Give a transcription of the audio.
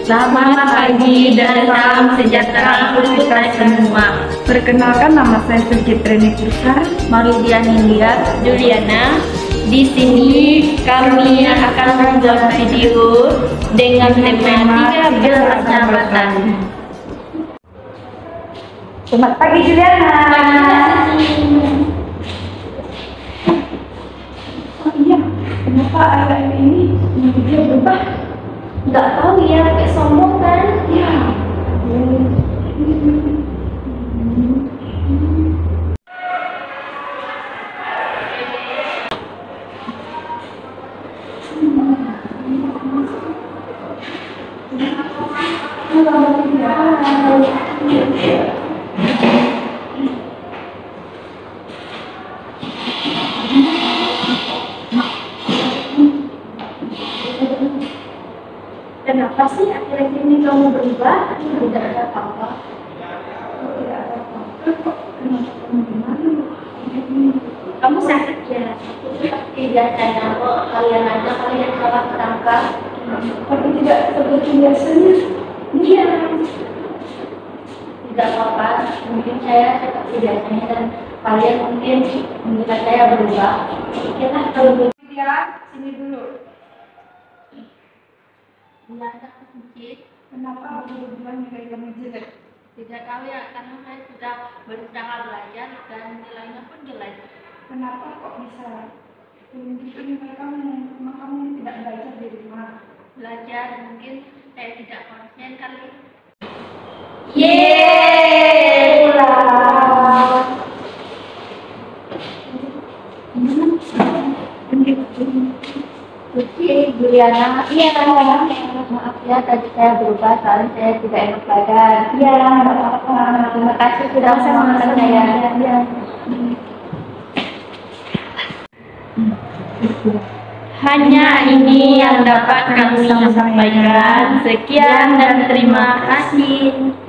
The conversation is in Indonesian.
Selamat pagi dan salam sejahtera untuk kita semua. Perkenalkan, nama saya Sucitreni Pusar, Maridian India, Juliana. Di sini kami akan membuat video dengan tema 13 persahabatan. Selamat pagi Juliana. Oh iya, kenapa akhir ini dia berubah? Nggak tahu ya, kayak sombong kan? Ya. Kenapa sih akhir-akhir ini kamu berubah? Tidak ada apa-apa. Tidak ada apa-apa kok. Kenapa kamu gimana? Kamu sakit ya? Seperti biasanya kok. Kalian salah terangkat. Tapi tidak seperti biasanya. Iya. Tidak apa-apa. Mungkin saya seperti biasanya dan kalian mungkin mengira saya berubah. Kita kalau Dia sini dulu. belajar sedikit. Kenapa kamu bilang nilai kamu jelek? Tidak tahu ya, karena saya sudah berusaha belajar dan nilainya pun jelek. Kenapa kok bisa begitu nilai kamu? Memang kamu tidak belajar di rumah? Belajar mungkin saya tidak konsen kali. Yeay, pulang. Oke, Juliana. Iya, maaf ya tadi saya berubah soalnya saya tidak enak badan. Iya, nggak apa-apa. Terima kasih sudah memaafkan saya. Iya. Hanya ini yang dapat kami sampaikan. Sekian dan terima kasih.